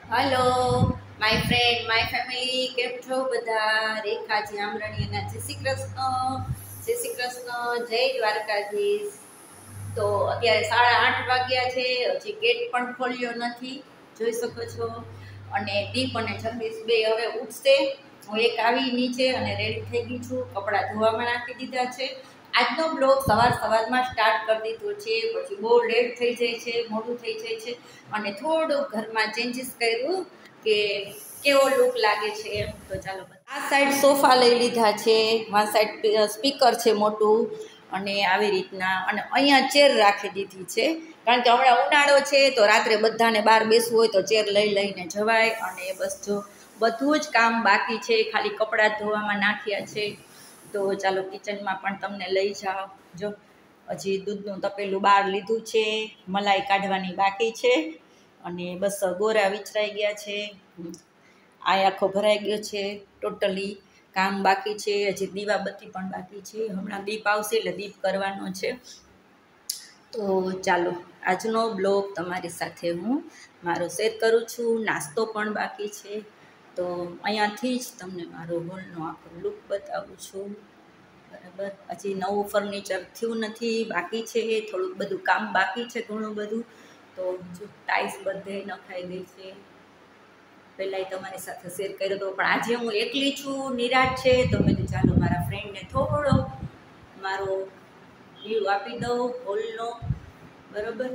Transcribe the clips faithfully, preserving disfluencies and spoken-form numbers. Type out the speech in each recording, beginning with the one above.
Hello my friend my family, કેમ છો બધા? રેખા જામરણીના જય શ્રી કૃષ્ણ, જય શ્રી કૃષ્ણ, જય દ્વારકાધીશ. તો અત્યારે સાડા આઠ વાગ્યા છે, હજી ગેટ પણ ખોલ્યો નથી, જોઈ શકો છો. અને દીપ અને જગદીશ બે હવે ઉઠશે. હું એક આવી નીચે અને રેડી થઈ ગઈ છું, કપડાં ધોવામાં નાખી દીધા છે. આજનો બ્લોગ સવાર સવારમાં સ્ટાર્ટ કરી દીધો છે, પછી બહુ લેટ થઈ જાય છે, મોડું થઈ જાય છે. અને થોડુંક ઘરમાં ચેન્જીસ કર્યું કે કેવો લુક લાગે છે એમ. તો ચાલો, આ સાઈડ સોફા લઈ લીધા છે, આ સાઈડ સ્પીકર છે મોટું, અને આવી રીતના. અને અહીંયા ચેર રાખી દીધી છે, કારણ કે હમણાં ઉનાળો છે તો રાત્રે બધાને બહાર બેસવું હોય તો ચેર લઈ લઈને જવાય. અને બસ જો બધું જ કામ બાકી છે, ખાલી કપડાં ધોવામાં નાખ્યા છે. તો ચાલો કિચનમાં પણ તમને લઈ જાઓ. જો હજી દૂધનું તપેલું બહાર લીધું છે, મલાઈ કાઢવાની બાકી છે. અને બસ ગોરા વિચરાઈ ગયા છે, આ આખો ભરાઈ ગયો છે. ટોટલી કામ બાકી છે, હજી દીવાબત્તી પણ બાકી છે. હમણાં દીપ આવશે એટલે દીપ કરવાનો છે. તો ચાલો આજનો બ્લોગ તમારી સાથે હું મારો શેર કરું છું. નાસ્તો પણ બાકી છે, તો અહીંયાથી જ તમને મારો હોલનો આખો લુક બતાવું છું. બરાબર, હજી નવું ફર્નિચર થયું નથી, બાકી છે, થોડુંક બધું કામ બાકી છે, ઘણું બધું. તો જો ટાઈલ્સ બધે નખાઈ ગઈ છે. પહેલાં તમારી સાથે શેર કર્યો હતો, પણ આજે હું એકલી છું, નિરાશ છે. તો મેં કીધું ચાલો મારા ફ્રેન્ડને થોડો મારો વ્યૂ આપી દઉં હોલનો. બરાબર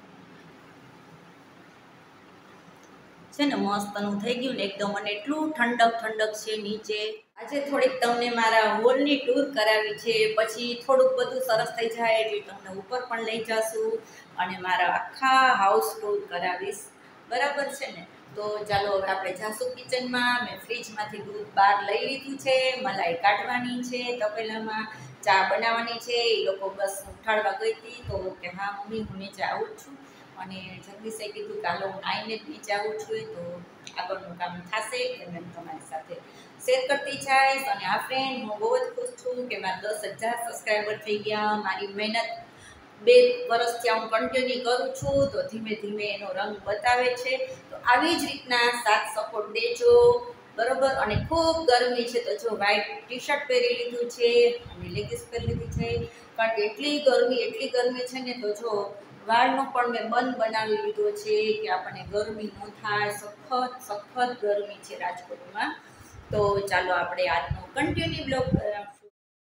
છે ને, મસ્તનું થઈ ગયું ને એકદમ. અને એટલું ઠંડક ઠંડક છે નીચે. આજે થોડીક તમને મારા હોલની ટૂર કરાવી છે, પછી થોડુંક બધું સરસ થઈ જાય એટલે તમને ઉપર પણ લઈ જશું અને મારા આખા હાઉસ ટૂર કરાવીશ. બરાબર છે ને? તો ચાલો હવે આપણે જાશું કિચનમાં. મેં ફ્રીજમાંથી દૂધ બહાર લઈ લીધું છે, મલાઈ કાઢવાની છે, તપેલામાં ચા બનાવવાની છે. એ લોકો બસ ઉઠાડવા ગઈ હતી તો કે હા મમ્મી હું નીચે આવું જ છું. અને જગદીશે કીધું કે હાલો હું આવીને જ નીચે આવું છું, તો આગળનું કામ થશે એટલે મેં તમારી સાથે શેર કરતી જઈશ. અને આ ફ્રેન્ડ હું બહુ જ ખુશ છું કે મારા દસ હજાર સબસ્ક્રાઈબર થઈ ગયા. મારી મહેનત બે વર્ષથી હું કન્ટિન્યુ કરું છું, તો ધીમે ધીમે એનો રંગ બતાવે છે. તો આવી જ રીતના સાથ સપોર્ટ દેજો, બરાબર. અને ખૂબ ગરમી છે, તો જો વ્હાઈટ ટી શર્ટ પહેરી લીધું છે અને લેગીસ પહેરી લીધી છે, કારણ કે એટલી ગરમી એટલી ગરમી છે ને. તો જો વાળનો પણ મેં બંધ બનાવી લીધો છે કે આપણને ગરમી ન થાય. સખત સખત ગરમી છે રાજકોટમાં. તો ચાલો આપણે આજનો કન્ટિન્યુ બ્લોગ કરાવશું.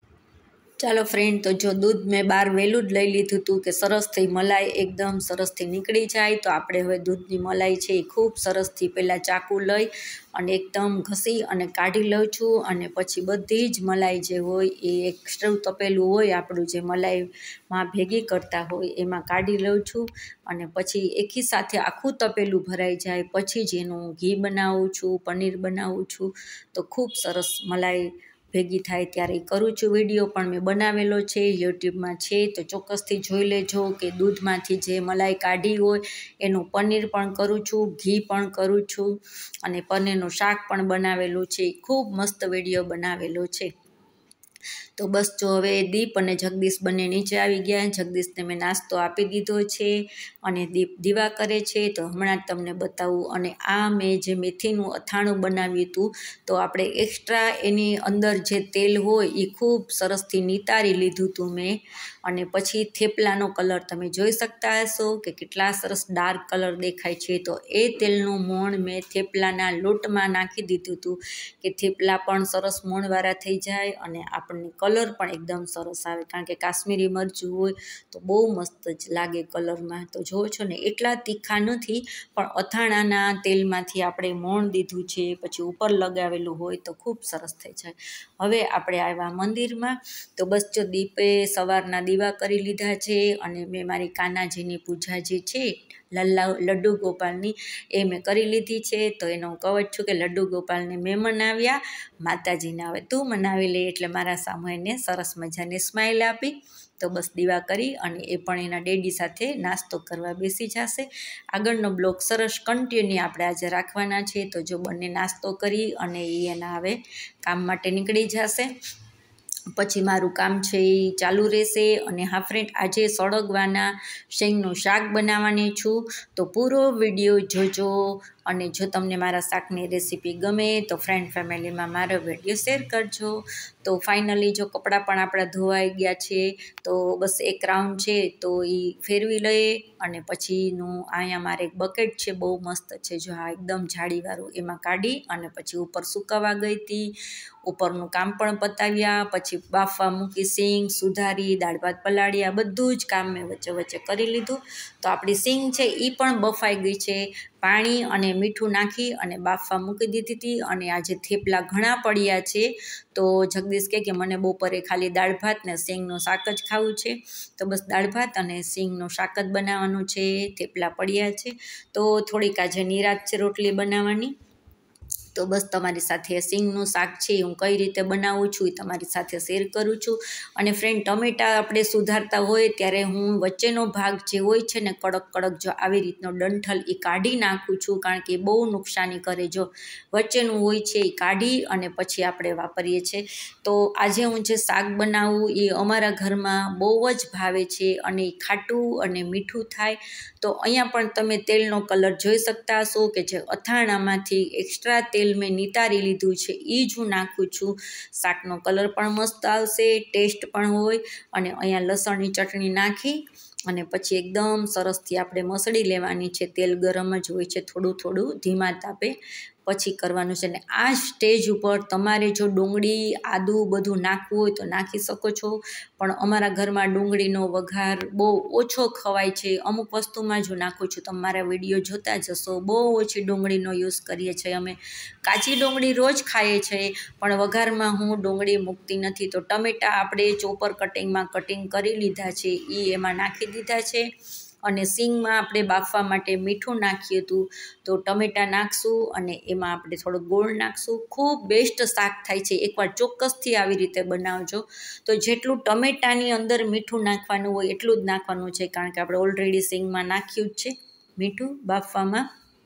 ચાલો ફ્રેન્ડ, તો જો દૂધ મેં બહાર વહેલું જ લઈ લીધું હતું કે સરસથી મલાઈ એકદમ સરસથી નીકળી જાય. તો આપણે હવે દૂધની મલાઈ છે એ ખૂબ સરસથી પહેલાં ચાકુ લઈ અને એકદમ ઘસી અને કાઢી લઉં છું. અને પછી બધી જ મલાઈ જે હોય એ એક સ્ટવ તપેલું હોય આપણું, જે મલાઈમાં ભેગી કરતા હોય એમાં કાઢી લઉં છું. અને પછી એકી સાથે આખું તપેલું ભરાઈ જાય પછી જ એનું ઘી બનાવું છું, પનીર બનાવું છું. તો ખૂબ સરસ મલાઈ ભેગી થાય ત્યારે કરું છું. વિડીયો પણ મેં બનાવેલો છે, યુટ્યુબમાં છે, તો ચોક્કસથી જોઈ લેજો કે દૂધમાંથી જે મલાઈ કાઢી હોય એનું પનીર પણ કરું છું, ઘી પણ કરું છું, અને પનીરનું શાક પણ બનાવેલું છે. ખૂબ મસ્ત વિડીયો બનાવેલો છે. તો બસ જો હવે દીપ અને જગદીશ બંને નીચે આવી ગયા. જગદીશને મેં નાસ્તો આપી દીધો છે અને દીપ દીવા કરે છે, તો હમણાં જ તમને બતાવું. અને આ મેં જે મેથીનું અથાણું બનાવ્યું હતું, તો આપણે એક્સ્ટ્રા એની અંદર જે તેલ હોય એ ખૂબ સરસથી નિતારી લીધું હતું મેં. અને પછી થેપલાનો કલર તમે જોઈ શકતા હશો કે કેટલા સરસ ડાર્ક કલર દેખાય છે. તો એ તેલનું મોણ મેં થેપલાના લોટમાં નાખી દીધું હતું કે થેપલા પણ સરસ મોણવાળા થઈ જાય અને આપણને કલર પણ એકદમ સરસ આવે, કારણ કે કાશ્મીરી મરચું હોય તો બહુ મસ્ત જ લાગે કલરમાં. તો જોવો છો ને, એટલા તીખા નથી, પણ અથાણાના તેલમાંથી આપણે મોણ દીધું છે, પછી ઉપર લગાવેલું હોય તો ખૂબ સરસ થઈ જાય. હવે આપણે આવ્યા મંદિરમાં. તો બસ જો દીપે સવારના દીવા કરી લીધા છે અને મેં મારી કાનાજીની પૂજા જે છે લલ્લા લડ્ડુ ગોપાલની એ મેં કરી લીધી છે. તો એનો હું કહું જ છું કે લડ્ડુ ગોપાલને મેં મનાવ્યા, માતાજીને હવે તું મનાવી લે. એટલે મારા સામે એને સરસ મજાની સ્માઇલ આપી. તો બસ દીવા કરી અને એ પણ એના ડેડી સાથે નાસ્તો કરવા બેસી જશે. આગળનો બ્લોગ સરસ કન્ટિન્યુ આપણે આજે રાખવાના છે. તો જો બંને નાસ્તો કરી અને એ એના હવે કામ માટે નીકળી જશે. પછી મારું કામ છે એ ચાલુ રહેશે. અને હા ફ્રેન્ડ, આજે સળગવાના શેંગનું શાક બનાવવાની છું, તો પૂરો વિડીયો જોજો. અને જો તમને મારા શાકની રેસીપી ગમે તો ફ્રેન્ડ ફેમિલીમાં મારો વિડીયો શેર કરજો. તો ફાઇનલી જો કપડાં પણ આપણા ધોવાઈ ગયા છે, તો બસ એક રાઉન્ડ છે તો એ ફેરવી લઈએ. અને પછીનું અહીંયા મારે એક બકેટ છે, બહુ મસ્ત છે, જો આ એકદમ જાળીવાળું, એમાં કાઢી અને પછી ઉપર સુકાવા ગઈ હતી. ઉપરનું કામ પણ પતાવ્યા, પછી બાફવા મૂકી, સિંગ સુધારી, દાળ ભાત પલાળ્યા, બધું જ કામ મેં વચ્ચે વચ્ચે કરી લીધું. તો આપણી સિંગ છે એ પણ બફાઈ ગઈ છે. પાણી અને મીઠું નાખી અને બાફવા મૂકી દીધી હતી. અને આજે થેપલા ઘણા પડ્યા છે, તો જગદીશ કહે કે મને બપોરે ખાલી દાળ ભાત ને સિંગનું શાક જ ખાવું છે. તો બસ દાળ ભાત અને સિંગનું શાક જ બનાવવાનું છે. થેપલા પડ્યા છે તો થોડીક આજે નિરાંત છે રોટલી બનાવવાની. તો બસ તમારી સાથે સિંગનું શાક છે હું કઈ રીતે બનાવું છું એ તમારી સાથે શેર કરું છું. અને ફ્રેન્ડ, ટમેટાં આપણે સુધારતા હોય ત્યારે હું વચ્ચેનો ભાગ જે હોય છે ને કડક કડક, જો આવી રીતનો ડંઠલ એ કાઢી નાખું છું, કારણ કે બહુ નુકસાની કરે. જો વચ્ચેનું હોય છે એ કાઢી અને પછી આપણે વાપરીએ છીએ. તો આજે હું જે શાક બનાવું એ અમારા ઘરમાં બહુ જ ભાવે છે, અને એ ખાટું અને મીઠું થાય. તો અહીંયા પણ તમે તેલનો કલર જોઈ શકતા હશો કે જે અથાણામાંથી એક્સ્ટ્રા તેલ મેં નિતારી લીધું છે એ જ હું નાખું છું. શાકનો કલર પણ મસ્ત આવશે, ટેસ્ટ પણ હોય. અને અહીંયા લસણની ચટણી નાખી અને પછી એકદમ સરસથી આપણે મસળી લેવાની છે. તેલ ગરમ જ હોય છે, થોડું થોડું ધીમા તાપે પછી કરવાનું છે. ને આ સ્ટેજ ઉપર તમારે જો ડુંગળી, આદુ બધું નાખવું હોય તો નાખી શકો છો, પણ અમારા ઘરમાં ડુંગળીનો વઘાર બહુ ઓછો ખવાય છે. અમુક વસ્તુમાં જો નાખું છું, તમે મારા વિડીયો જોતા જશો, બહુ ઓછી ડુંગળીનો યુઝ કરીએ છીએ અમે. કાચી ડુંગળી રોજ ખાઈએ છીએ, પણ વઘારમાં હું ડુંગળી મૂકતી નથી. તો ટમેટાં આપણે ચોપર કટિંગમાં કટિંગ કરી લીધા છે, એ એમાં નાખી દીધા છે. અને સિંગમાં આપણે બાફવા માટે મીઠું નાખ્યું હતું, તો ટમેટાં નાખશું અને એમાં આપણે થોડો ગોળ નાખશું. ખૂબ બેસ્ટ શાક થાય છે, એકવાર ચોક્કસથી આવી રીતે બનાવજો. તો જેટલું ટમેટાની અંદર મીઠું નાખવાનું હોય એટલું જ નાખવાનું છે, કારણ કે આપણે ઓલરેડી સિંગમાં નાખ્યું જ છે મીઠું બાફવામાં.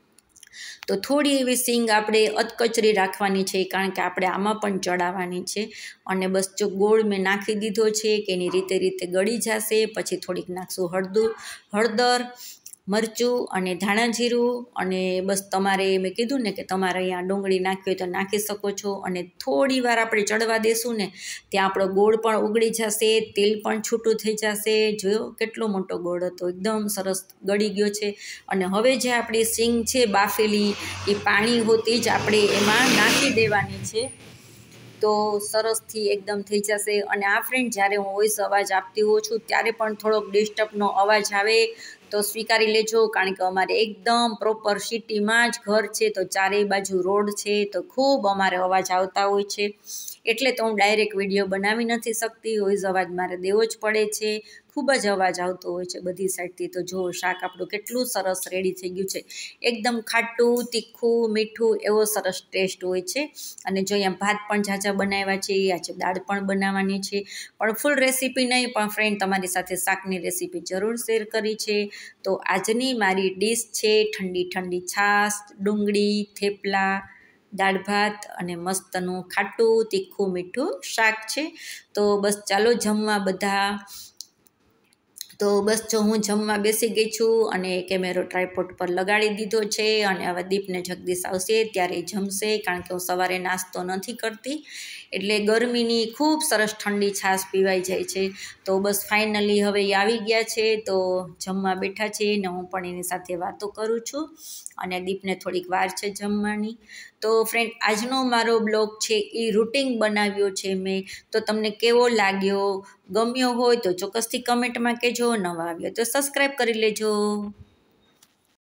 તો થોડી એવી સિંગ આપણે અધકચરી રાખવાની છે, કારણ કે આપણે આમાં પણ ચડાવવાની છે. અને બસ જો ગોળ મેં નાખી દીધો છે કે એની રીતે રીતે ગળી જશે. પછી થોડીક નાખશું હળદર હળદર મરચું અને ધાણા જીરું. અને બસ તમારે મેં કીધું ને કે તમારે અહીંયા ડુંગળી નાખવી હોય તો નાખી શકો છો. અને થોડી વાર આપણે ચડવા દેશું ને ત્યાં આપણો ગોળ પણ ઉગળી જશે, તેલ પણ છૂટું થઈ જશે. જોયો કેટલો મોટો ગોળ હતો, એકદમ સરસ ગળી ગયો છે. અને હવે જે આપણી સિંગ છે બાફેલી, એ પાણી હોતી જ આપણે એમાં નાખી દેવાની છે. તો સરસથી એકદમ થઈ જશે. અને આ ફ્રેન્ડ, જ્યારે હું વોઇસ અવાજ આપતી હોઉં છું ત્યારે પણ થોડોક ડિસ્ટર્બનો અવાજ આવે તો સ્વીકારી લેજો, કારણ કે અમારે એકદમ પ્રોપર સિટીમાં જ ઘર છે, તો ચારેય બાજુ રોડ છે, તો ખૂબ અમારે અવાજ આવતા હોય છે. એટલે તો હું ડાયરેક્ટ વિડીયો બનાવી નથી શકતી, વોઇસ અવાજ મારે દેવો જ પડે છે. ખૂબ જ અવાજ આવતો હોય છે બધી સાઈડથી. તો જો શાક આપણું કેટલું સરસ રેડી થઈ ગયું છે, એકદમ ખાટું, તીખું, મીઠું, એવો સરસ ટેસ્ટ હોય છે. અને જો અહીંયા ભાત પણ ઝાઝા બનાવ્યા છે, આજે દાળ પણ બનાવવાની છે, પણ ફૂલ રેસીપી નહીં, પણ ફ્રેન્ડ તમારી સાથે શાકની રેસીપી જરૂર શેર કરી છે. તો આજની મારી ડીશ છે ઠંડી ઠંડી છાશ, ડુંગળી, થેપલા, દાળ ભાત અને મસ્તનું ખાટું તીખું મીઠું શાક છે. તો બસ ચાલો જમવા બધા. તો બસ જો હું જમવા બેસી ગઈ છું અને કેમેરો ટ્રાયપોડ પર લગાડી દીધો છે. અને હવે દીપને જગદીશ આવશે ત્યારે જમશે, કારણ કે હું સવારે નાસ્તો નથી કરતી, એટલે ગરમીની ખૂબ સરસ ઠંડી છાશ પીવાઈ જાય છે. તો બસ ફાઇનલી હવે એ આવી ગયા છે, તો જમવા બેઠા છે ને હું પણ એની સાથે વાતો કરું છું. અને દીપને થોડીક વાર છે જમવાની. તો ફ્રેન્ડ, આજનો મારો બ્લોગ છે એ રૂટિન બનાવ્યો છે મેં. તો તમને કેવો લાગ્યો, ગમ્યો હોય તો ચોક્કસથી કમેન્ટમાં કહેજો. નવા આવ્યો તો સબસ્ક્રાઈબ કરી લેજો.